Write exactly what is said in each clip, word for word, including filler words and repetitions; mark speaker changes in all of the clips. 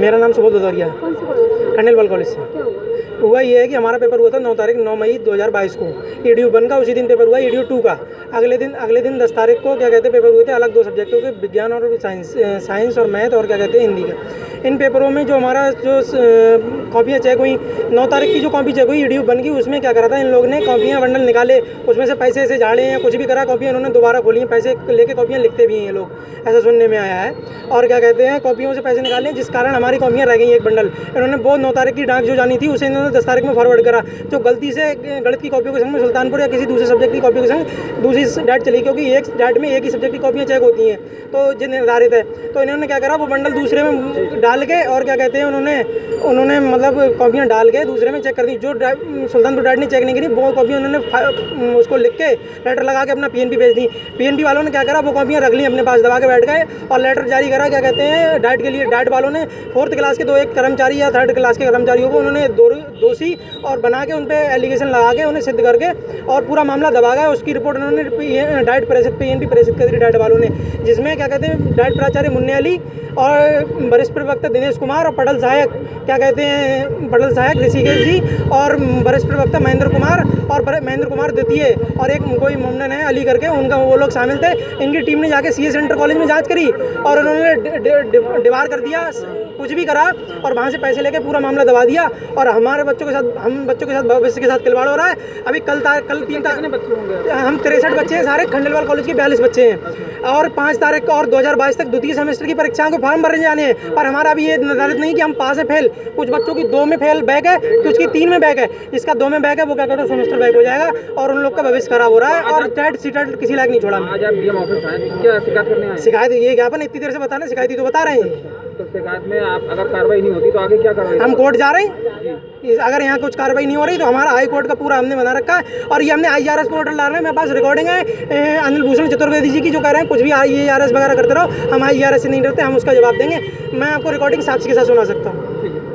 Speaker 1: मेरा नाम सुबोध भदौरिया, खंडेलवाल कॉलेज से। हुआ ये है कि हमारा पेपर हुआ था नौ तारीख नौ मई दो हज़ार बाईस को ई डी यू वन का, उसी दिन पेपर हुआ ई डी यू टू का। अगले दिन अगले दिन दस तारीख को क्या कहते हैं पेपर हुए थे अलग दो सब्जेक्टों के, विज्ञान और साइंस साइंस और मैथ और क्या कहते हैं हिंदी का। इन पेपरों में जो हमारा जो कॉपियाँ चेक हुई, नौ तारीख की जो कॉपी चेक हुई ई डी यू वन की, उसमें क्या करा था इन लोगों ने कॉपियाँ बंडल निकाले, उसमें से पैसे ऐसे झाड़े हैं, कुछ भी करा, कॉपियाँ इन्होंने दोबारा खोली हैं, पैसे लेके कॉपियाँ लिखते भी हैं ये लोग, ऐसा सुनने में आया है। और क्या कहते हैं कॉपियों से पैसे निकाले, जिस कारण हमारी कॉपियाँ रह गई एक बंडल। इन्होंने वो नौ तारीख की डाक जो जानी थी उसे इन्होंने दस तारीख में फॉरवर्ड करा, जो गलती से गणित की कॉपियों के संग में सुल्तानपुर या किसी दूसरे सब्जेक्ट की कॉपियों के संग दूसरी डाट चली, क्योंकि एक डाट में एक ही सब्जेक्ट की कॉपियाँ चेक होती हैं तो जो निर्धारित है। तो इन्होंने क्या करा, वो बंडल दूसरे में डाल के और क्या कहते हैं उन्होंने उन्होंने मतलब कॉपियाँ डाल के दूसरे में चेक कर दी। जो सुल्तानपुर डाट ने चेक नहीं करी वो कॉपियाँ उन्होंने उसको लिख के लेटर लगा के अपना पी एन पी भेज दी। पी एन पी वालों ने क्या करा, वो कॉपियाँ रख ली अपने पास, दबा के बैठ गए और लेटर जारी करा क्या कहते हैं डाट के लिए। डाट वालों ने फोर्थ क्लास के दो एक कर्मचारी या थर्ड क्लास के कर्मचारियों को उन्होंने दो दोषी और बना के उन पर एलिगेशन लगा के उन्हें सिद्ध करके और पूरा मामला दबा गया। उसकी रिपोर्ट उन्होंने डाइट प्रेसित पी एन पी प्रेसित कर दी डाइट वालों ने, जिसमें क्या कहते हैं डाइट प्राचार्य मुन्ने अली और वरिष्ठ प्रवक्ता दिनेश कुमार और पटल सहायक क्या कहते हैं पटल सहायक ऋषिकेश जी और वरिष्ठ प्रवक्ता महेंद्र कुमार और महेंद्र कुमार द्वितीय और एक कोई मोमडन है अली करके, उनका वो लोग शामिल थे। इनकी टीम ने जाके सी ए सेंटर कॉलेज में जांच करी और उन्होंने डिवार कर दिया, कुछ भी करा और वहाँ से पैसे लेके पूरा मामला दबा दिया। और हमारे बच्चों के साथ हम बच्चों के साथ भविष्य के साथ खिलवाड़ हो रहा है। अभी कल कल तीन तारीख बच्चे होंगे, हम तिरसठ बच्चे हैं सारे, खंडेलवाल कॉलेज के बयालीस बच्चे हैं और पाँच तारीख को और दो हज़ार बाईस तक द्वितीय सेमेस्टर की परीक्षाओं को फॉर्म भरने जाने हैं। पर हमारा अभी ये निर्धारित नहीं कि हम पास है फेल, कुछ बच्चों की दो में फेल बैक है, कुछ की तीन में बैक है, जिसका दो में बैक है वो क्या कहते हैं सेमेस्टर बैक हो जाएगा और उन लोग का भविष्य खराब हो रहा है। और टेट सी टेट किसी लायक नहीं छोड़ा।
Speaker 2: आज आप डी एम ऑफिस आए, क्या शिकायत करने आए?
Speaker 1: शिकायत ये ज्ञापन इतनी देर से बताना, शिकायत ही तो बता रहे हैं।
Speaker 2: तो शिकायत में आप अगर कार्रवाई नहीं होती तो आगे क्या कार्रवाई?
Speaker 1: हम कोर्ट जा रहे हैं, अगर यहाँ कुछ कार्रवाई नहीं हो रही तो हमारा हाई कोर्ट का पूरा हमने बना रखा है। और ये हमने आई आर एस पोर्टल डाल रहे हैं, मेरे पास रिकॉर्डिंग है अनिल भूषण चतुर्वेदी जी की, जो कह रहे हैं कुछ भी आई आर एस वगैरह करते रहो, हम आई आर एस से नहीं डरते, हम उसका जवाब देंगे। मैं आपको रिकॉर्डिंग साक्षी के साथ सुना सकता हूँ।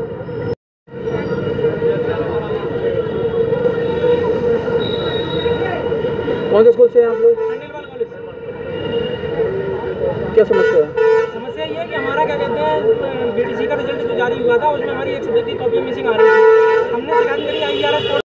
Speaker 2: कौन से स्कूल से हैं आप लोग?
Speaker 1: खंडेलवाल कॉलेज से।
Speaker 2: क्या समस्या है?
Speaker 1: समस्या ये है कि हमारा क्या कहते हैं बी टी सी का रिजल्ट जो जारी हुआ था उसमें हमारी एक सब्जेक्ट की कॉपी मिसिंग आ रही थी। हमने शिकायत करी आई आर एस